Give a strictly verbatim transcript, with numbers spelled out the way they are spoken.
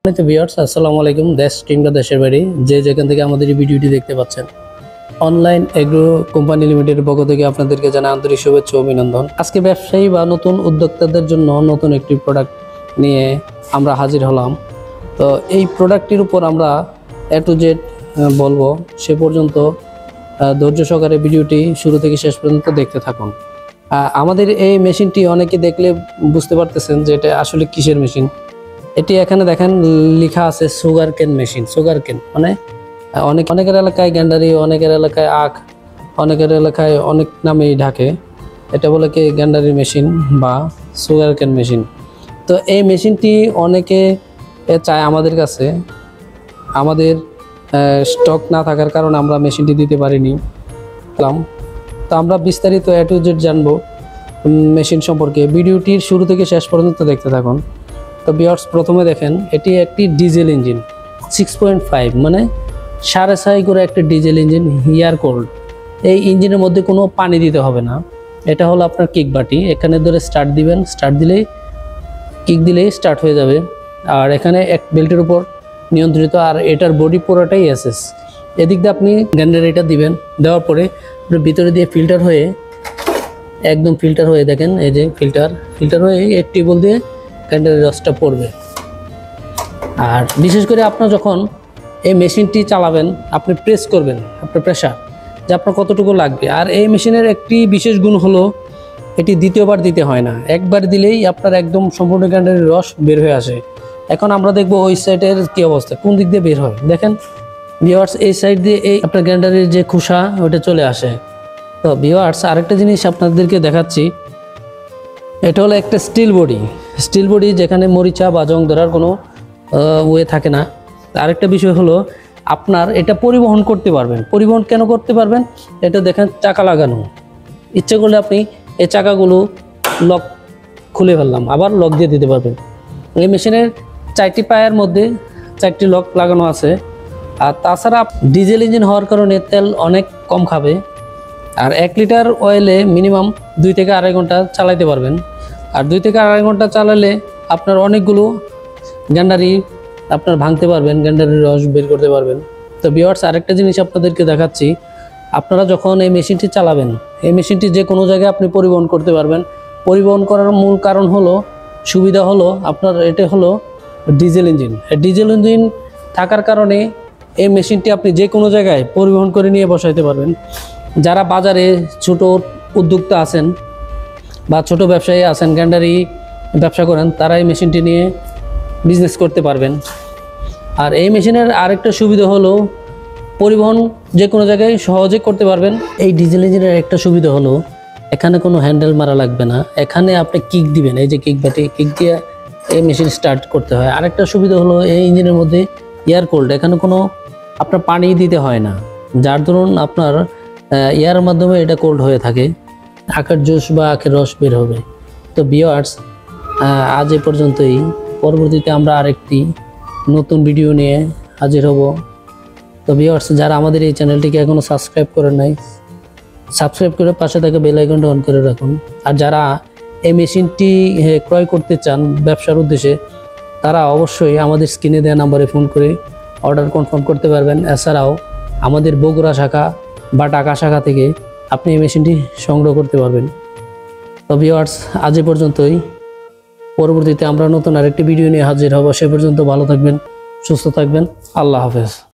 সম্মানিত ভিউয়ার্স, আসসালামু আলাইকুম। দেশ কিংবা দেশের বাইরে যে যেখান থেকে আমাদের এই ভিডিওটি দেখতে পাচ্ছেন, অনলাইন এগ্রো কোম্পানি লিমিটেডের পক্ষ থেকে আপনাদেরকে জানাই আন্তরিক শুভেচ্ছা ও অভিনন্দন। আজকে ব্যবসায়ী বা নতুন উদ্যোক্তাদের জন্য নতুন একটি প্রোডাক্ট নিয়ে আমরা হাজির হলাম। তো এই প্রোডাক্টটির উপর আমরা এ টু জেড বলবো, সে পর্যন্ত ধৈর্য সহকারে ভিডিওটি শুরু থেকে শেষ পর্যন্ত দেখতে থাকুন। আমাদের এই মেশিনটি অনেকে দেখলে বুঝতে পারতেছেন যে এটা আসলে কিসের মেশিন। এটি এখানে দেখেন লেখা আছে সুগার কেন মেশিন। সুগার কেন মানে অনেক অনেকের এলাকায় গ্যান্ডারি, অনেকের এলাকায় আখ, অনেকের এলাকায় অনেক নামেই ঢাকে। এটা বলে কি গ্যান্ডারি মেশিন বা সুগার কেন মেশিন। তো এই মেশিনটি অনেকে চায় আমাদের কাছে, আমাদের স্টক না থাকার কারণে আমরা মেশিনটি দিতে পারিনি। তো আমরা বিস্তারিত এ টু জেড জানবো মেশিন সম্পর্কে। ভিডিওটির শুরু থেকে শেষ পর্যন্ত দেখতে থাকুন। তো ভিউয়ার্স, প্রথমে দেখেন এটি একটি diesel engine, six point five মানে সাড়ে ছয় করে একটি ডিজেল ইঞ্জিন, এয়ার কোল্ড। এই ইঞ্জিনের মধ্যে কোনো পানি দিতে হবে না। এটা হলো আপনার কিক বাটি, এখানে ধরে স্টার্ট দিবেন, স্টার্ট দিলেই কিক দিলেই স্টার্ট হয়ে যাবে। আর এখানে এক বেল্টের উপর নিয়ন্ত্রিত, আর এটার বডি পুরোটাই এসএস। এদিক দিয়ে আপনি গ্যান্ডারিটা দিবেন, দেওয়ার পরে ভিতরে দিয়ে ফিল্টার হয়ে একদম ফিল্টার হয়ে দেখেন এই যে ফিল্টার ফিল্টার হয়ে এক টিউবওয়েল দিয়ে গ্যান্ডারির রসটা পড়বে। আর বিশেষ করে আপনার যখন এই মেশিনটি চালাবেন, আপনি প্রেস করবেন আপনার প্রেশার যে আপনার কতটুকু লাগবে। আর এই মেশিনের একটি বিশেষ গুণ হলো এটি দ্বিতীয়বার দিতে হয় না, একবার দিলেই আপনার একদম সম্পূর্ণ গ্যান্ডারির রস বের হয়ে আসে। এখন আমরা দেখবো ওই সাইডের কী অবস্থা, কোন দিক দিয়ে বের হয়। দেখেন ভিউয়ার্স, এই সাইড দিয়ে এই আপনার গ্যান্ডারির যে খোসা ওটা চলে আসে। তো ভিউয়ার্স, আরেকটা জিনিস আপনাদেরকে দেখাচ্ছি। এটা হলো একটা স্টিল বডি, স্টিল বডি যেখানে মরিচা বা জং ধরার কোনো ওয়ে থাকে না। আরেকটা বিষয় হলো আপনার এটা পরিবহন করতে পারবেন। পরিবহন কেন করতে পারবেন? এটা দেখেন চাকা লাগানো, ইচ্ছে করলে আপনি এই চাকাগুলো লক খুলে ফেললাম, আবার লক দিয়ে দিতে পারবেন। এই মেশিনের চারটি পায়ের মধ্যে চারটি লক লাগানো আছে। আর তাছাড়া ডিজেল ইঞ্জিন হওয়ার কারণে তেল অনেক কম খাবে। আর এক লিটার অয়েলে মিনিমাম দুই থেকে আড়াই ঘন্টা চালাইতে পারবেন। আর দুই থেকে আড়াই ঘন্টা চালালে আপনার অনেকগুলো গ্যান্ডারি আপনার ভাঙতে পারবেন, গ্যান্ডারির রস বের করতে পারবেন। তো ভিউয়ার্স, আরেকটা জিনিস আপনাদেরকে দেখাচ্ছি। আপনারা যখন এই মেশিনটি চালাবেন, এই মেশিনটি যে কোনো জায়গায় আপনি পরিবহন করতে পারবেন। পরিবহন করার মূল কারণ হলো, সুবিধা হলো আপনার এটা হলো ডিজেল ইঞ্জিন। ডিজেল ইঞ্জিন থাকার কারণে এই মেশিনটি আপনি যে কোনো জায়গায় পরিবহন করে নিয়ে বসাইতে পারবেন। যারা বাজারে ছোট উদ্যোক্তা আছেন বা ছোট ব্যবসায়ী আছেন, গ্যান্ডারি ব্যবসা করেন, তারা এই মেশিনটি নিয়ে বিজনেস করতে পারবেন। আর এই মেশিনের আরেকটা সুবিধা হলো পরিবহন যে কোনো জায়গায় সহজে করতে পারবেন। এই ডিজেল ইঞ্জিনের একটা সুবিধা হলো এখানে কোনো হ্যান্ডেল মারা লাগবে না, এখানে আপনি কিক দিবেন, এই যে কিক বাটি, কিক দিয়ে এই মেশিন স্টার্ট করতে হয়। আরেকটা সুবিধা হলো এই ইঞ্জিনের মধ্যে এয়ার কোল্ড, এখানে কোনো আপনার পানি দিতে হয় না, যার দরুন আপনার এয়ারের মাধ্যমে এটা কোল্ড হয়ে থাকে, আখের জুস বা আখের রস বের হবে। তো ভিউয়ার্স, আজ এ পর্যন্তই। পরবর্তীতে আমরা আরেকটি নতুন ভিডিও নিয়ে হাজির হব। তো ভিউয়ার্স, যারা আমাদের এই চ্যানেলটিকে এখনও সাবস্ক্রাইব করেন নাই, সাবস্ক্রাইব করে পাশে থাকা বেল আইকনটা অন করে রাখুন। আর যারা এই মেশিনটি ক্রয় করতে চান ব্যবসার উদ্দেশ্যে, তারা অবশ্যই আমাদের স্ক্রিনে দেওয়া নাম্বারে ফোন করে অর্ডার কনফার্ম করতে পারবেন। এছাড়াও আমাদের বগুড়া শাখা বা ঢাকা শাখা থেকে আপনি এই মেশিনটি সংগ্রহ করতে পারবেন। তো ভিউয়ার্স, আজ এ পর্যন্তই। পরবর্তীতে আমরা নতুন আরেকটি ভিডিও নিয়ে হাজির হব। সে পর্যন্ত ভালো থাকবেন, সুস্থ থাকবেন। আল্লাহ হাফেজ।